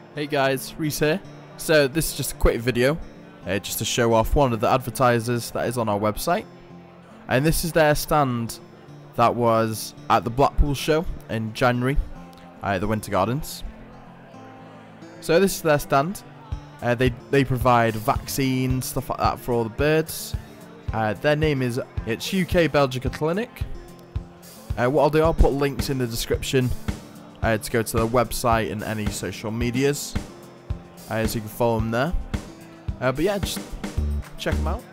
Hey guys, Reese here. So this is just a quick video, just to show off one of the advertisers that is on our website. And this is their stand that was at the Blackpool show in January, at the Winter Gardens. So this is their stand. They provide vaccines, stuff like that for all the birds. Their name is, it's UK Belgica Clinic. What I'll do, I'll put links in the description to go to their website and any social medias, so you can follow them there. But yeah, just check them out.